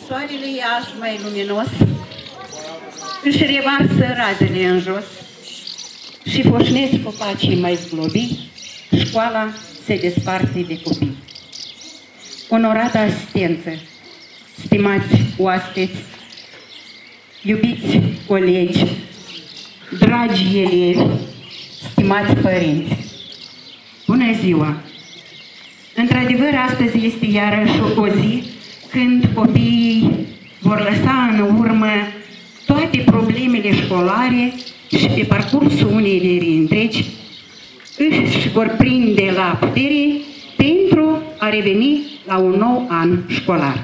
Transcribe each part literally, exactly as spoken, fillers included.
Soarele e azi mai luminos, își revarsă razele în jos și foșnesc copacii mai zglobi, școala se desparte de copii. Onorată asistență, stimați oaspeți, iubiți colegi, dragi elevi, stimați părinți, bună ziua! Într-adevăr, astăzi este iarăși o zi când copiii vor lăsa în urmă toate problemele școlare și pe parcursul unei veri întregi își vor prinde la putere pentru a reveni la un nou an școlar.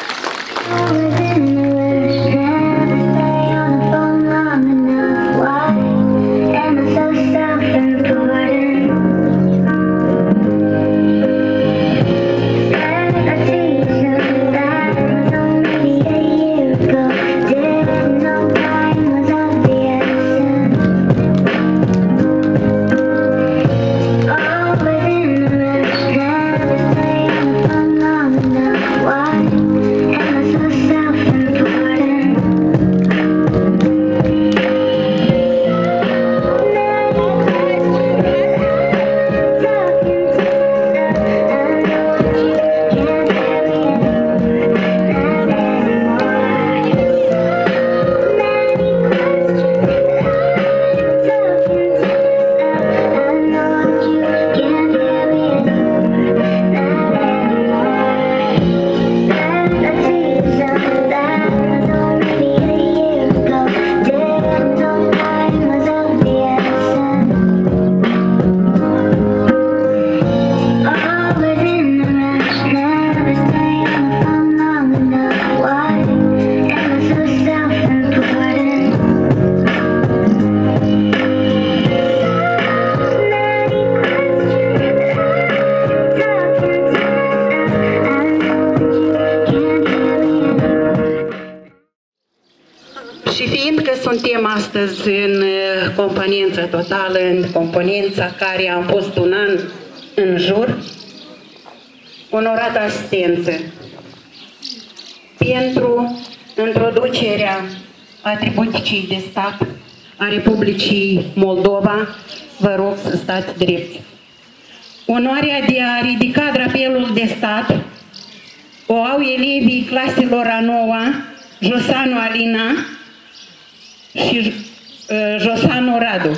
Suntem astăzi în componență totală, în componența care am fost un an în jur, onorată asistență, pentru introducerea atributicii de stat a Republicii Moldova, vă rog să stați drepți. Onoarea de a ridica drapelul de stat o au elevii claselor a noua, Josanu Alina și uh, Josanu Radu.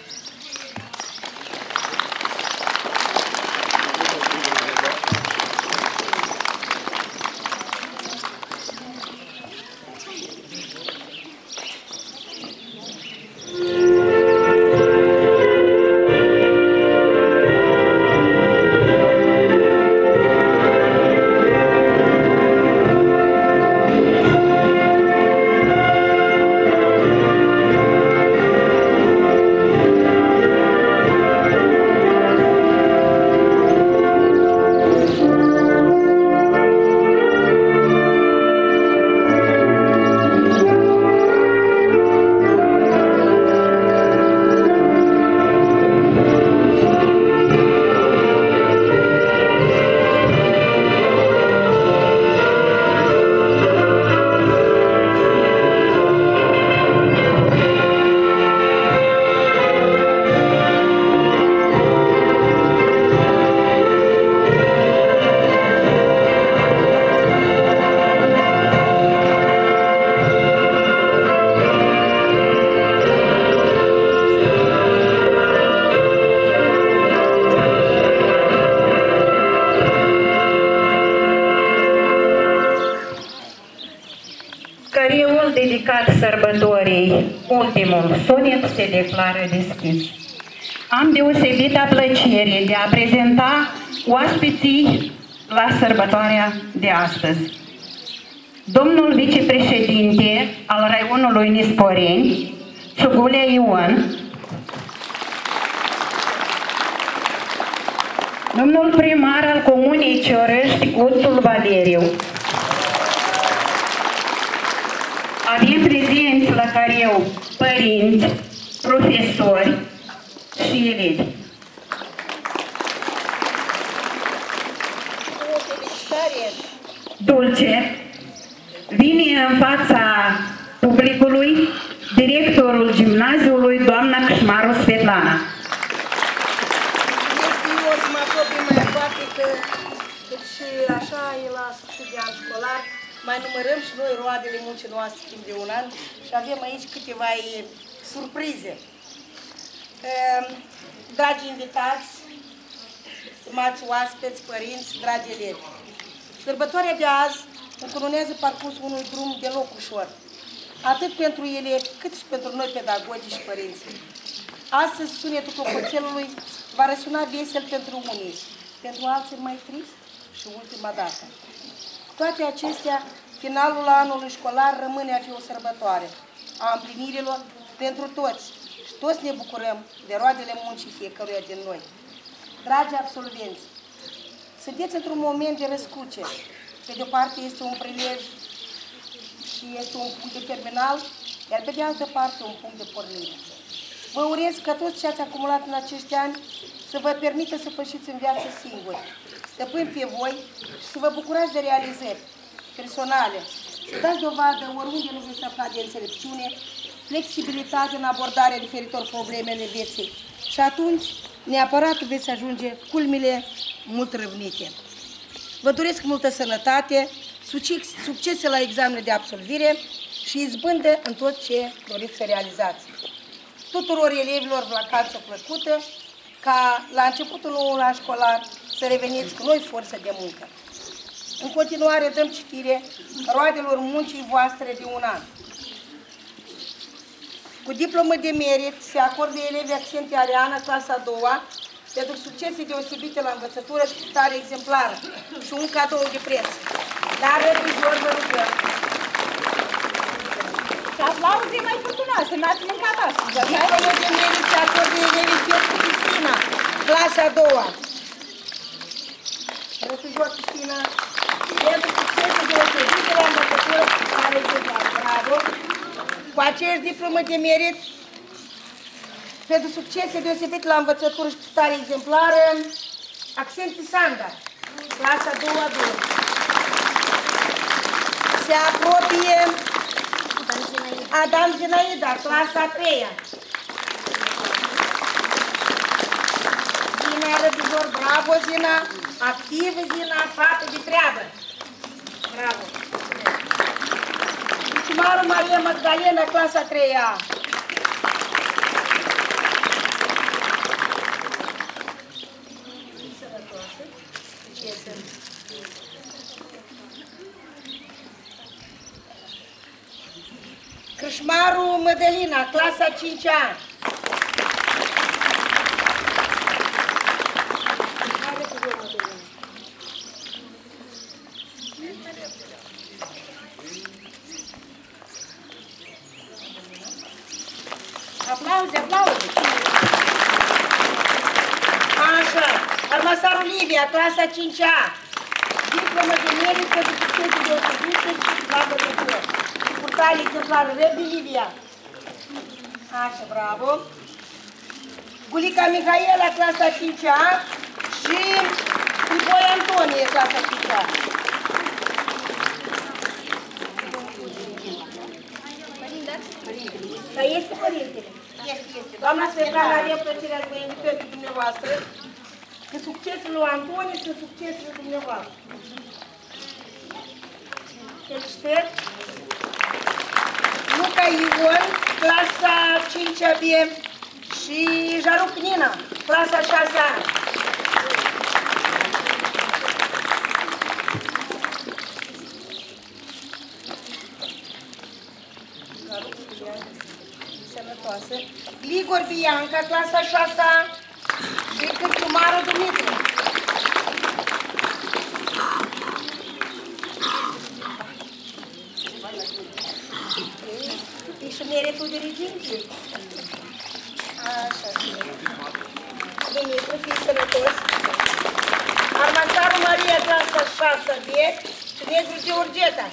Dedicat sărbătorii, ultimul sunet se declară deschis. Am deosebită plăcere de a prezenta oaspeții la sărbătoarea de astăzi. Domnul vicepreședinte al raionului Nisporeni, Țugulea Ion, domnul primar al Comunei Ciorăști, Guțul Valeriu. Avem prezenți la careu părinți, profesori și elevi. Dulce, Vine în fața publicului directorul gimnaziului, doamna Cșmaru Svetlana. Este eu o să mă apropii mai aproape că și așa e la sfârșit de an școlar, mai numărăm și noi roadele muncii noastre timp de un an și avem aici câteva surprize. Dragi invitați, stimați oaspeți, părinți, dragi elevi, sărbătoarea de azi încununează parcursul unui drum deloc ușor, atât pentru elevi, cât și pentru noi pedagogii și părinții. Astăzi sunetul clopoțelului va răsuna vesel pentru unii, pentru alții mai trist și ultima dată. Cu toate acestea, finalul anului școlar rămâne a fi o sărbătoare a împlinirilor pentru toți și toți ne bucurăm de roadele muncii fiecăruia din noi. Dragi absolvenți, sunteți într-un moment de răscruce. Pe de o parte este un prilej și este un punct de terminal, iar pe de altă parte un punct de pornire. Vă urez ca toți ce ați acumulat în acești ani să vă permită să pășiți în viață singuri, stăpâni pe voi și să vă bucurați de realizări personale, să dați dovadă oriunde nu veți afla de înțelepciune, flexibilitate în abordarea diferitor probleme ale vieții și atunci neapărat veți ajunge culmile mult răvnite. Vă doresc multă sănătate, succese la examene de absolvire și izbândă în tot ce doriți să realizați. Tuturor elevilor vacanță plăcută, ca la începutul noului an școlar să reveniți cu noi forță de muncă. În continuare dăm citire roadelor muncii voastre de un an. Cu diplomă de merit se acordă elevii accente Ariana, clasa a doua, pentru succese deosebite la învățătură și stare exemplară și un cadou de preț. Dar răbdător vă rugăm. Și aplauze mai furtunoase, n-ați mâncat astăzi. Diplomă de merit se acordă elevii Fiescu Cristina, clasa a doua. Răbdător Cristina, pentru succese deosebite la învățătură și stare exemplară. Bravo! Cu aceeași diplomă de merit, pentru succese deosebite la învățătură și stare exemplară, Accenti Sanda, clasa a doua. Se apropie Adam Zinaida, clasa a treia. Zina Răbdător, bravo Zina, activă Zina, fată de treabă. Bravo. Maru Maria Magdalena, clasa a treia. Crâșmaru Mădălina, clasa a cincea. Aplauze, aplauze. Așa, Armasaru Livia, clasa a cincea. Diplomă de merit pentru succese deosebite și la învățătură. Purtare exemplară, Răbdi Livia. Așa, bravo. Gulica Mihaela, clasa a cincea. Și Nicoi Antonie, clasa a cincea. Dar este părintele. Este, este. Doamna Svetlana, are plăcerea să vă invităm pe dumneavoastră, că succesele lui Antonie sunt succesele dumneavoastră. Felicitări. Luca Ion, clasa a cincea B și Jaruc Nina, clasa a șasea. Ligor Bianca, clasa a șasea și Cârțumară Dumitru. E și meritul diriginții. Așa. Dumitru, fii sănătos. Armasaru Maria, clasa a șasea B și Negru Georgeta.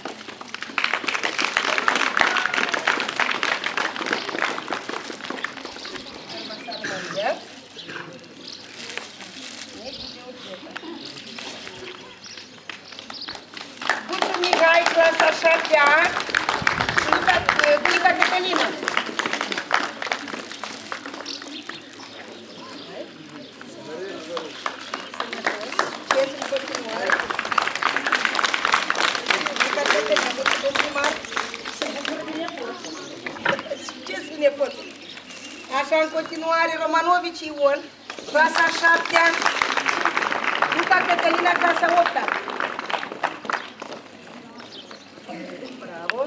Bucu Mihai, clasa clasa a șaptea A, Bulica Cătălina. Succes în continuare. Bulica Cătălina, domnul primar, se bucură de nepotul. Succes cu nepotul. Așa, în continuare, Romanovici Ion, clasa a șaptea, Luca Cătălina, clasa a opta. Bravo.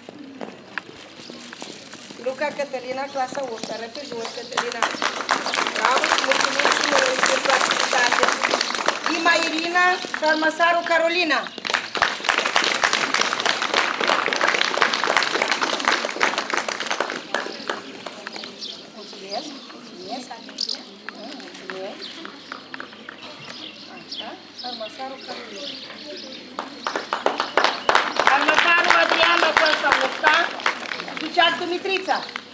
Luca Cătălina, clasa a opta. Răpe jos, Cătălina. Bravo și mulțumim și noi pentru activitate. Dima Irina, Calmăsaru Carolina. Mulțumesc, mulțumesc. Mulțumesc. Așa, Calmăsaru Carolina. Calmăsaru Adrian, la clasa a opta. Duceac Dumitrița.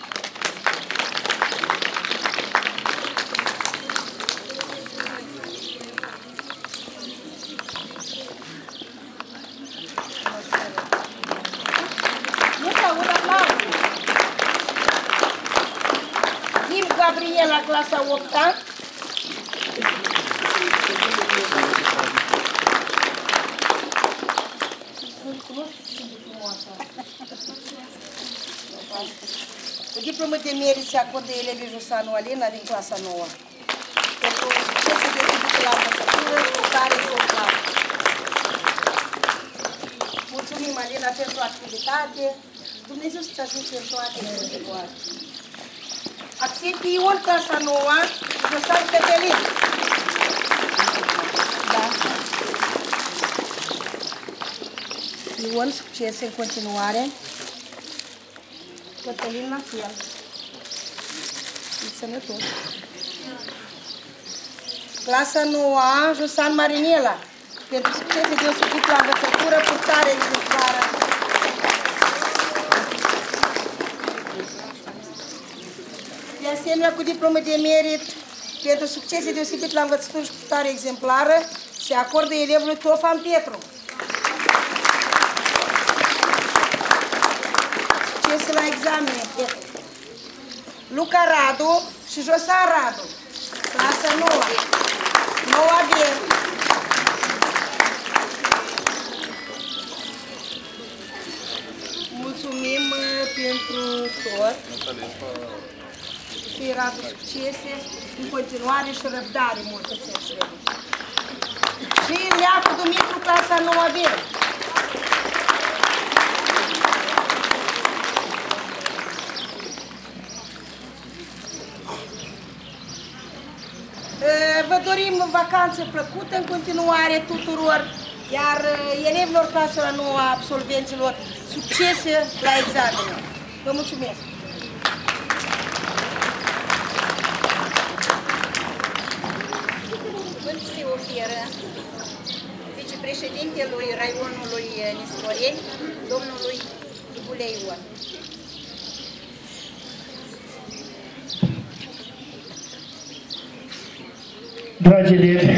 Nu se aud aplauze. Dim Gabriela, clasa a opta. O diplomă de merit se acordă elevii Jusanu Alina din clasa nouă. Pentru succesul deosebit la învățătură, cu care s-o clar. Mulțumim, Alina, pentru activitate. Dumnezeu să-ți ajute în toate situații. Accent Ion, clasa nouă, Josan Cătălin. Da. Ion, succes în continuare. Cătălin la fel. E sănătos. Clasa nouă A, Josan Marinela. Pentru succese deosebit la învățătură, purtare exemplară. De asemenea, cu diplomă de merit, pentru succese deosebit la învățătură și purtare exemplară, se acordă elevului Tofan Petru. Succes la examene. Luca Radu și Josan Radu. Clasa nouă. nouă B. Mulțumim pentru tot. Și Radu, succese în continuare și răbdare multă ți-e. Și Leacu Dumitru, clasa nouă B. Vă dorim vacanță plăcută în continuare tuturor, iar elevilor claselor nouă, absolvenților, succese la examene. Vă mulțumesc! Cuvânt se oferă vicepreședintelui raionului Nistoreni, domnului Ibulea Ion. Dragi elevi,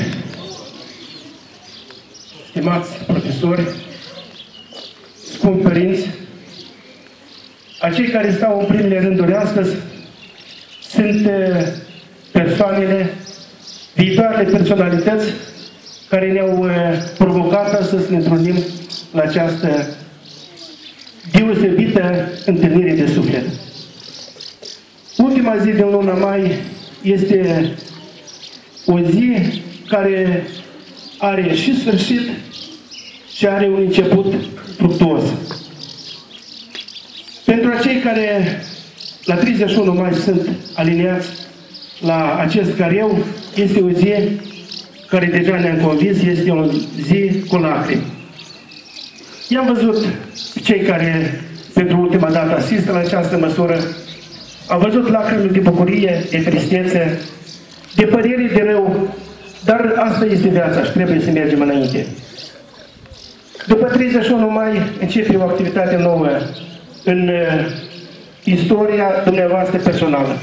stimați profesori, scumpi părinți, acei care stau în primele rânduri astăzi sunt persoanele, viitoarele personalități care ne-au provocat astăzi să ne întrunim la această deosebită întâlnire de suflet. Ultima zi din luna mai este o zi care are și sfârșit și are un început fructuos. Pentru acei care la treizeci și unu mai sunt aliniați la acest careu, este o zi care deja ne-am convins, este o zi cu lacrimi. I-am văzut cei care pentru ultima dată asistă la această măsură, am văzut lacrimi de bucurie, de tristețe, de părere de rău, dar asta este viața și trebuie să mergem înainte. După treizeci și unu mai începe o activitate nouă în uh, istoria dumneavoastră personală.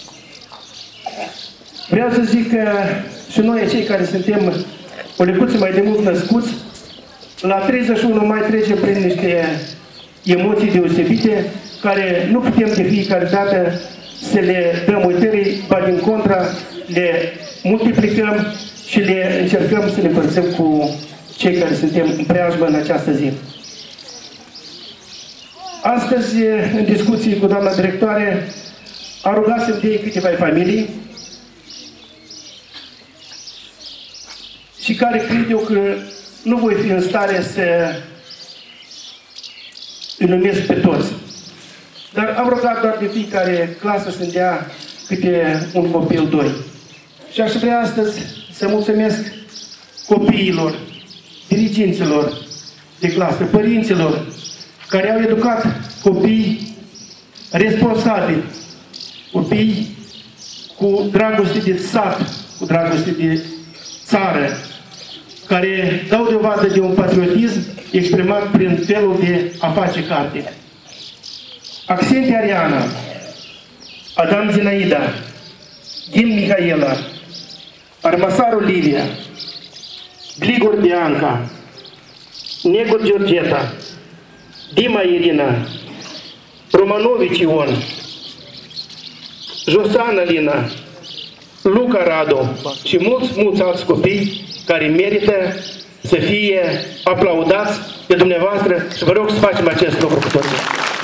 Vreau să zic că și noi, cei care suntem o lecuță mai de mult născuți, La treizeci și unu mai trecem prin niște emoții deosebite, care nu putem de fiecare dată să le dăm uitării, ba din contra, le multiplicăm și le încercăm să le împărțim cu cei care suntem în preajmă în această zi. Astăzi, în discuții cu doamna directoare, a rugat să-mi dea câteva familii și care cred eu că nu voi fi în stare să îi numesc pe toți. Dar am rugat doar de fiecare clasă să-mi dea câte un copil, doi. Și aș vrea astăzi să mulțumesc copiilor, diriginților de clasă, părinților, care au educat copii responsabili, copii cu dragoste de sat, cu dragoste de țară, care dau dovadă de un patriotism exprimat prin felul de a face carte. Accente Ariana, Adam Zinaida, Ghim Mihaela, Armasaru Livia, Gligor Bianca, Negur Georgeta, Dima Irina, Romanovici Ion, Josana Lina, Luca Radu și mulți, mulți alți copii care merită să fie aplaudați de dumneavoastră și vă rog să facem acest lucru cu toții.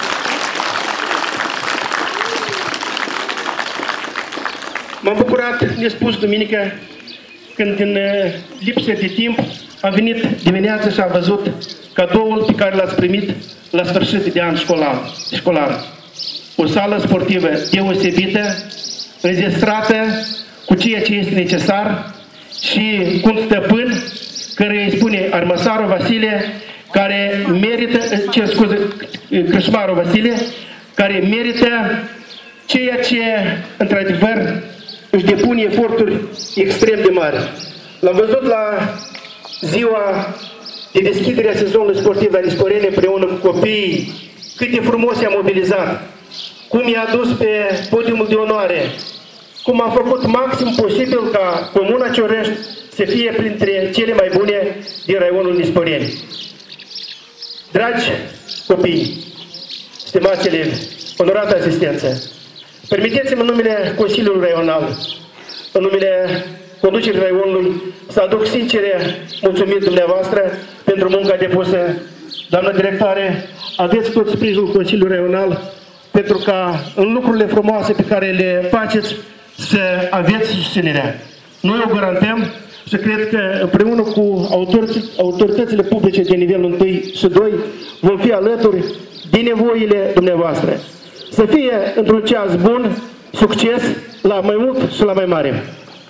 M-am bucurat nespus duminică când din lipsă de timp am venit dimineața și am văzut cadoul pe care l-ați primit la sfârșit de an școlar. școlar. O sală sportivă deosebită, înzestrată cu ceea ce este necesar și cu un stăpân care îi spune Armasaru Vasile, care merită, ce scuze, Crâșmaru Vasile, care merită ceea ce, într-adevăr, își depune eforturi extrem de mari. L-am văzut la ziua de deschidere a sezonului sportiv la Nisporeni împreună cu copiii, cât de frumos i-a mobilizat, cum i-a dus pe podiumul de onoare, cum a făcut maxim posibil ca Comuna Ciorești să fie printre cele mai bune din raionul Nisporeni. Dragi copii, stimați elevi, onorată asistență, permiteți-mi în numele Consiliului Raional, în numele conducerii raionului, să aduc sincere mulțumiri dumneavoastră pentru munca depusă. Doamnă directoare, aveți tot sprijinul Consiliului Raional pentru ca în lucrurile frumoase pe care le faceți să aveți susținerea. Noi o garantăm și cred că împreună cu autoritățile publice de nivelul unu și doi vom fi alături de nevoile dumneavoastră. Să fie într-un ceas bun, succes la mai mult și la mai mare.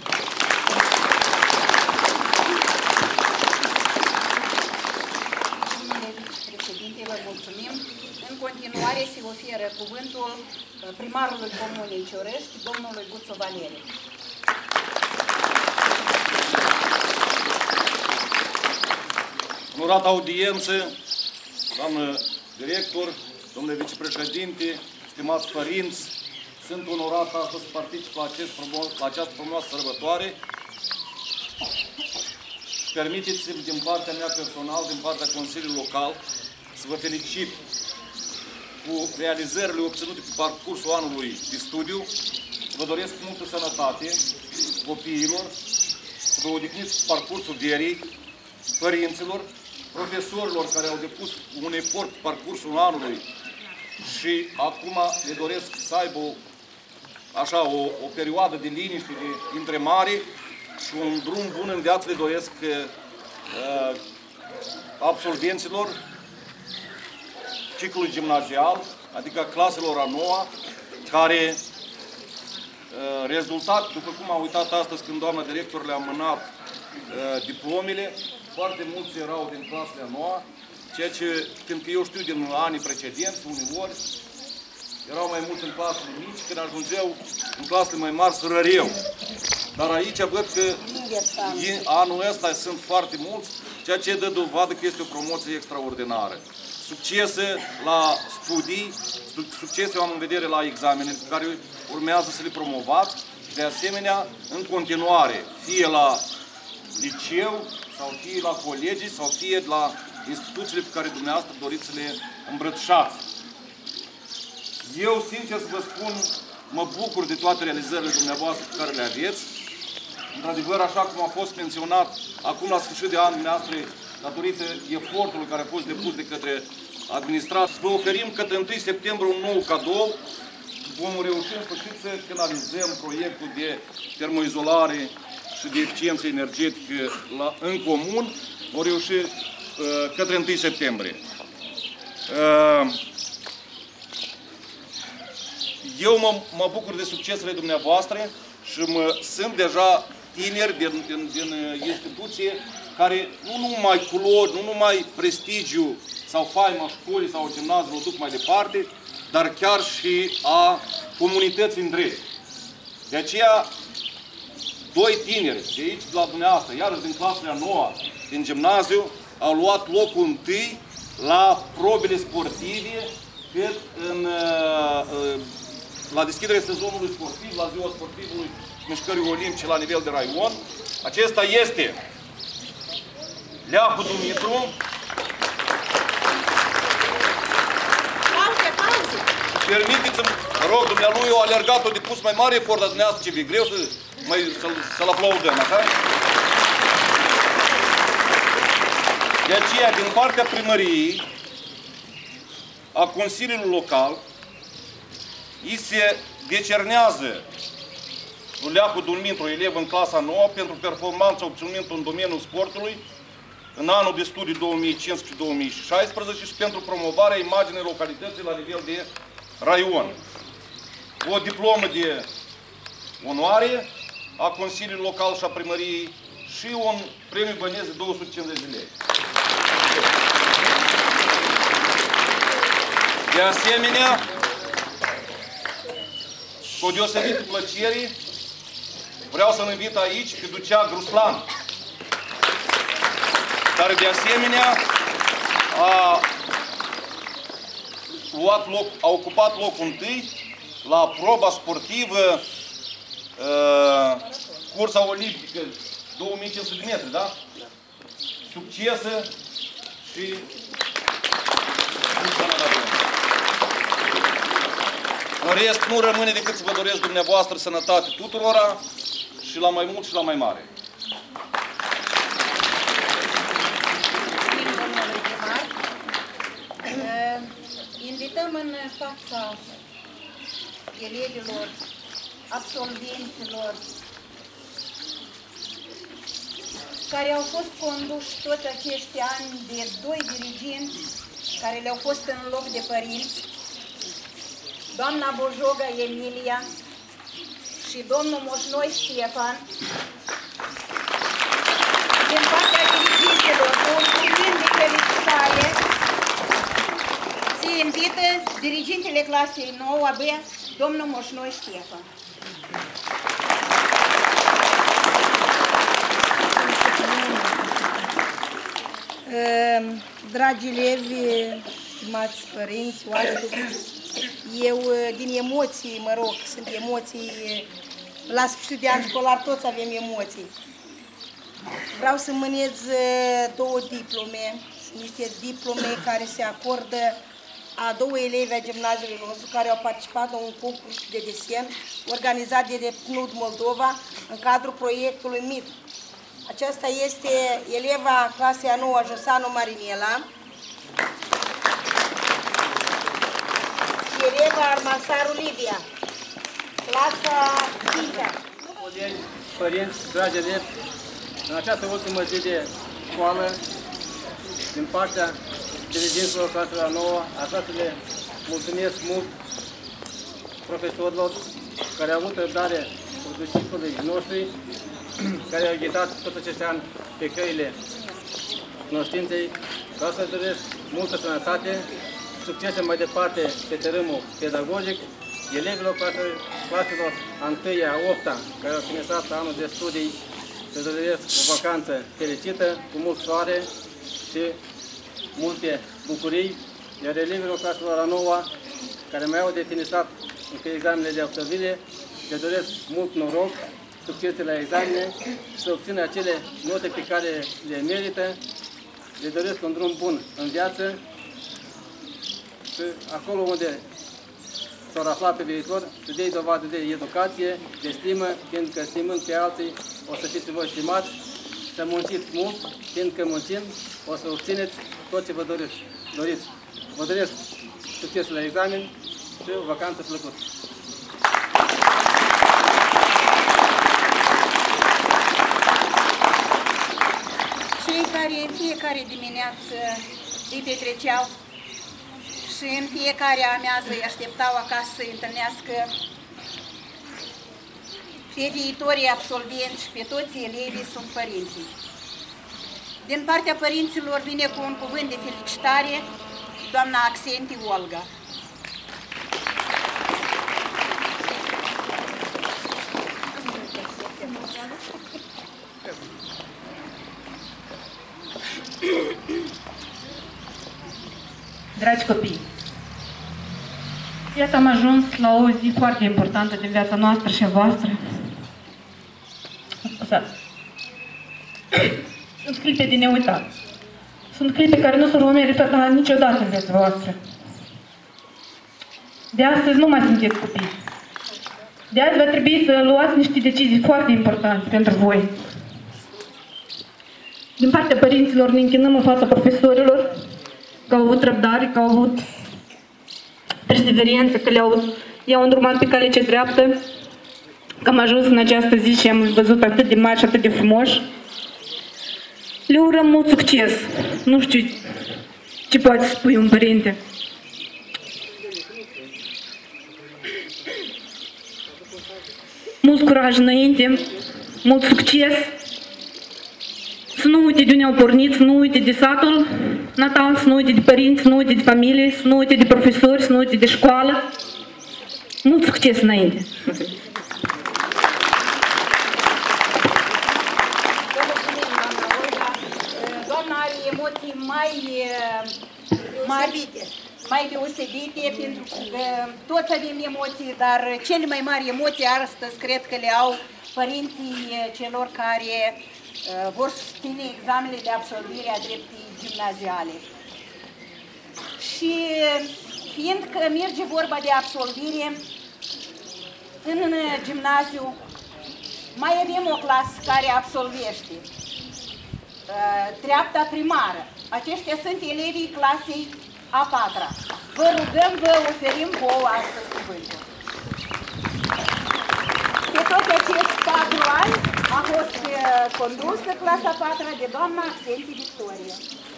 Președinte, vă mulțumim. În continuare se oferă cuvântul primarului Comunei Ciorești, domnului Guțu Valeriu. Onorată audiență, doamnă director, domnule vicepreședinte, stimați părinți, sunt onorat astăzi să particip la, acest frumos, la această frumoasă sărbătoare. Permiteți-mi din partea mea personal, din partea Consiliului Local, să vă felicit cu realizările obținute pe parcursul anului de studiu, să vă doresc multă sănătate copiilor, să vă odihniți pe parcursul vierii, părinților, profesorilor care au depus un efort pe parcursul anului și acum le doresc să aibă o, așa, o, o perioadă de liniște, de întremare și un drum bun în viață. Le doresc uh, absolvenților ciclului gimnazial, adică claselor a noua, care uh, rezultat, după cum am uitat astăzi când doamna director le-a mânat uh, diplomele, foarte mulți erau din clasele a noua, ceea ce, fiindcă eu știu din anii precedenți, uneori, erau mai mulți în clasele mici, când ajungeau în clasele mai mari să răreau. Dar aici văd că anul ăsta sunt foarte mulți, ceea ce dă dovadă că este o promoție extraordinară. Succese la studii, succese am în vedere la examene pe care urmează să le promovați, de asemenea, în continuare, fie la liceu, sau fie la colegii, sau fie la instituțiile pe care dumneavoastră doriți să le îmbrățișați. Eu, sincer să vă spun, mă bucur de toate realizările dumneavoastră pe care le aveți. Într-adevăr, așa cum a fost menționat, acum la sfârșit de an, dumneavoastră, datorită efortului care a fost depus de către administrație, vă oferim către întâi septembrie un nou cadou. Vom reuși în sfârșit să finalizăm proiectul de termoizolare și de eficiență energetică la, în comun. Vom reuși uh, către întâi septembrie. Uh, eu mă, mă bucur de succesele dumneavoastră și mă, sunt deja tineri din, din, din instituție care nu numai culori, nu numai prestigiu sau faima școlii sau gimnaziului o duc mai departe, dar chiar și a comunității întregi. De aceea, doi tineri de aici, de la dumneavoastră, iarăși din clasele a noua, din gimnaziu, au luat locul întâi la probele sportive, cât în, la deschiderea sezonului sportiv, la ziua sportivului Mișcării Olimpice la nivel de raion. Acesta este Leahu Dumitru. Permiteți-mi, rog, dumnealui, eu alergat-o de pus mai mare efort, dar dumneavoastră ce vi greu să, să-l să aplaudăm, așa? De aceea, din partea primăriei, a Consiliului Local, îi se decernează lui Leahu Dumitru, elev în clasa nouă, pentru performanța obținută în domeniul sportului în anul de studii două mii cincisprezece două mii șaisprezece și pentru promovarea imaginii localității la nivel de raion. O diplomă de onoare a Consiliului Local și a Primăriei și un premiu bănesc de două sute cincizeci de lei. De asemenea, cu o deosebită plăcere, vreau să-l invit aici pe Ducea Gruslan, care de asemenea a luat loc, a ocupat locul întâi la proba sportivă uh, cursa olimpică două mii cinci sute de metri, da? Succesă și în rest nu rămâne decât să vă doresc dumneavoastră sănătate tuturora și la mai mult și la mai mare. Invităm în fața elevilor, absolvenților, care au fost conduși toți acești ani de doi dirigenți care le-au fost în loc de părinți, doamna Bojoga Emilia și domnul Moșnoi Ștefan, din partea dirigenților, mulțumim de felicitare, se invită dirigintele clasei nouă B, domnul Moșnoi Ștefan. Dragi elevi, stimați părinți, oaspeți, eu din emoții, mă rog, sunt emoții, la sfârșit de an școlar toți avem emoții. Vreau să mânez două diplome, sunt niște diplome care se acordă a două elevi a gimnaziului nostru care au participat la un concurs de desen organizat de P N U D Moldova în cadrul proiectului M I T. Aceasta este eleva clasei a noua Josanu Marinela și eleva Armasaru Livia, clasa cincea. Colegi, părinți, dragi elevi, în această ultimă zi de școală, din partea dirigenților clasei a noua, aș vrea să le mulțumesc mult profesorilor care au avut răbdare cu disciplii noștri, care au ghidat tot acești ani pe căile cunoștinței. Vreau să doresc multă sănătate, succese mai departe pe terenul pedagogic, elevilor claselor a întâia, a opta, care au finisat anul de studii, să doresc o vacanță fericită, cu mult soare și multe bucurii, iar elevilor claselor a noua, care mai au de finisat încă examenele de absolvire, le doresc mult noroc, succese la examene, să obțină acele note pe care le merită le doresc un drum bun în viață și acolo unde s-au aflat pe viitor, să dea dovadă de educație, de stimă, fiindcă stimând pe alții o să fiți voi stimați, să munciți mult, fiindcă muncind o să obțineți tot ce vă doriți. doriți. Vă doresc succes la examen și o vacanță plăcută. Cei care în fiecare dimineață îi petreceau și în fiecare amiază îi așteptau acasă să îi întâlnească pe viitorii absolvenți și pe toți elevii sunt părinții. Din partea părinților vine cu un cuvânt de felicitare doamna Axenti Olga. Dragi copii, iată am ajuns la o zi foarte importantă din viața noastră și a voastră. Sunt clipe de neuitat. Sunt clipe care nu se vor mai repeta niciodată în viața voastră. De astăzi nu mai sunteți copii. De azi va trebui să luați niște decizii foarte importante pentru voi. Din partea părinților ne închinăm în fața profesorilor, că au avut răbdare, că au avut perseverență, că le-au i-au îndrumat pe calea cea dreaptă, că am ajuns în această zi și am văzut atât de mari și atât de frumoși. Le urăm mult succes. Nu știu ce poate spune un părinte. Mult curaj înainte, mult succes. Să nu uite de unde au pornit, să nu uite de satul natal, să nu uite de părinți, să nu uite de familie, să nu uite de profesori, să nu uite de școală. Mult succes înainte! Doamna are emoții mai mari, mai deosebite, pentru că toți avem emoții, dar cele mai mari emoții astăzi cred că le au părinții celor care vor susține examenele de absolvire a dreptii gimnaziale. Și fiindcă merge vorba de absolvire, în gimnaziu mai avem o clasă care absolvește treapta primară. Aceștia sunt elevii clasei a patra. Vă rugăm, vă oferim vouă astăzi cuvântul. Pe toți acești patru ani a fost condusă clasa a patra de doamna Axenti Victoria.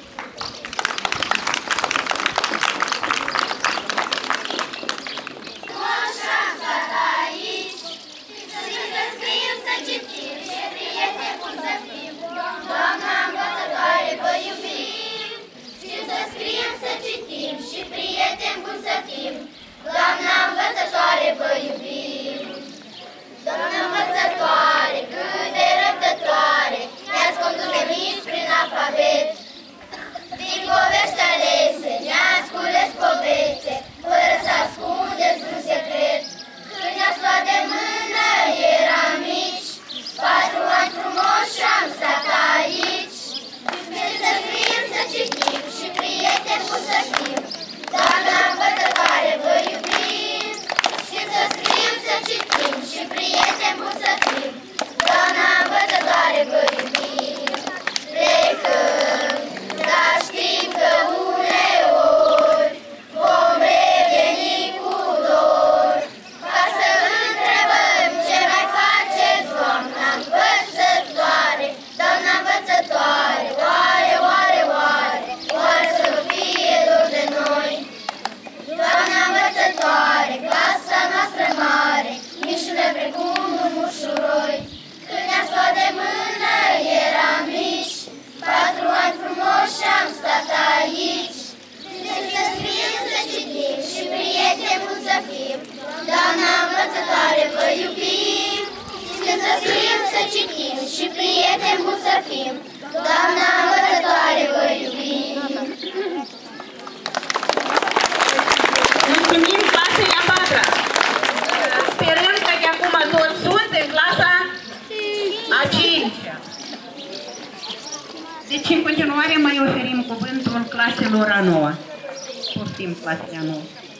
Doamna învățătoare, vă iubim! Doamna învățătoare, cât de răbdătoare, ne-ați condus de mici prin alfabet. Din povești alese, ne-ați cules povețe, fără să ascundeți vreun secret. Când ne-ați luat de mână, eram mici, patru ani frumoși și am stat aici. Știți să scriem, să citim și prieteni buni să fim. Doamna învățătoare, vă iubim! Știți să scriem, să citim și prieteni buni să fim. claselor a noua. Poftim clasele a noua.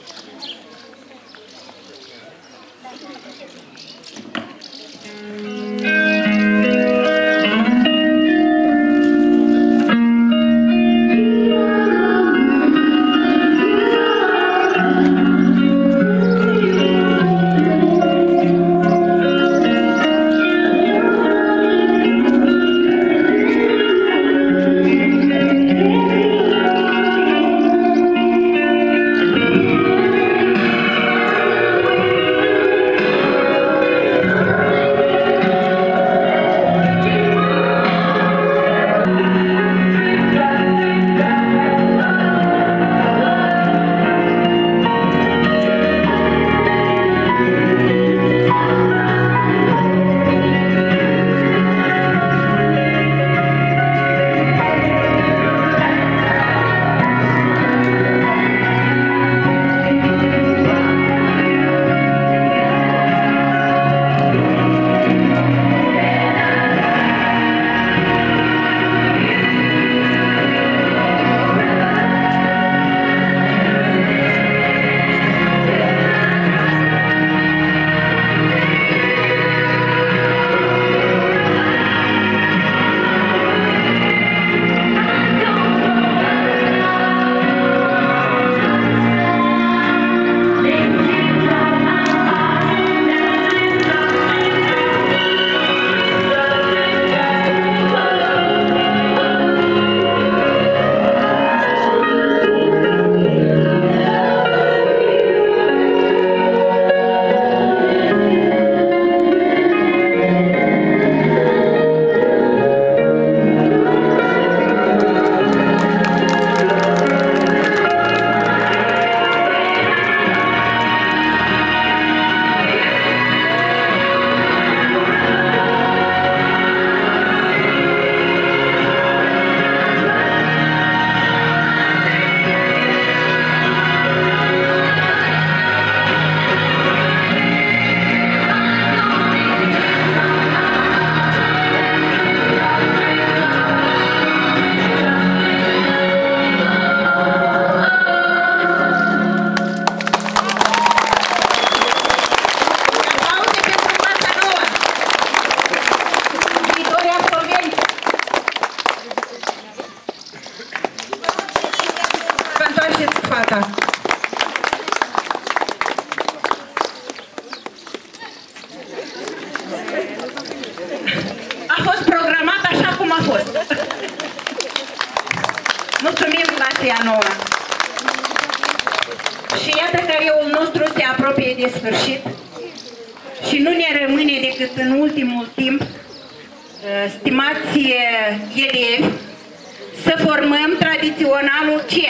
A fost programat așa cum a fost. Mulțumim clasei a noua. Și iată că reul nostru se apropie de sfârșit și nu ne rămâne decât în ultimul timp, stimați elevi, să formăm tradiționalul ce?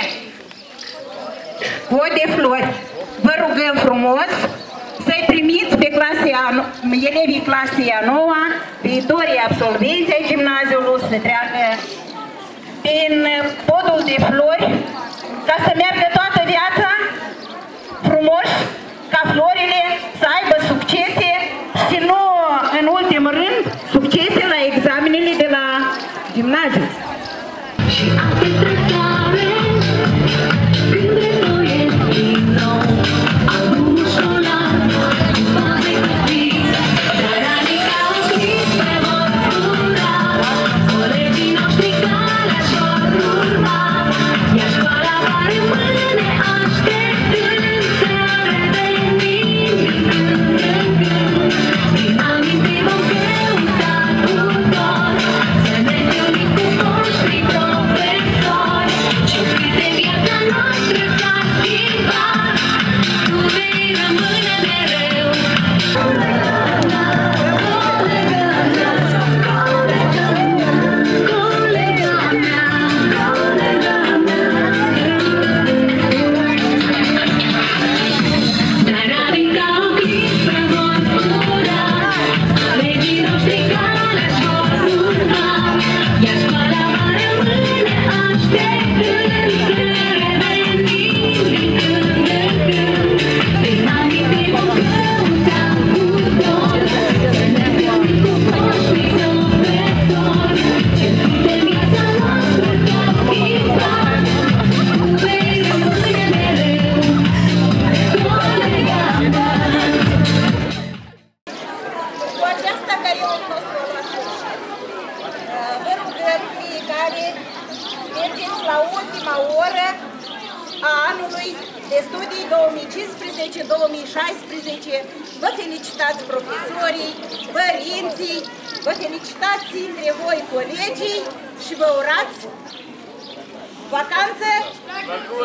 Pod de flori. Vă rugăm frumos să-i primiți pe clasia, elevii clasei a noua, viitorii absolvenți ai gimnaziului, să treacă prin podul de flori, ca să meargă toată viața frumoși, ca florile să aibă succese și nu, în ultimul rând, succese la examenele de la gimnaziu. Și alte stresare, când revoiesc din nou, albumul școlar, va veni, dar adică oprit pe vor cura, colegii noștri care și-or urma, iar școala va rămâne a anului de studii două mii cincisprezece două mii șaisprezece. Vă felicitați profesorii, părinții, vă felicitați între voi colegii și vă urați vacanță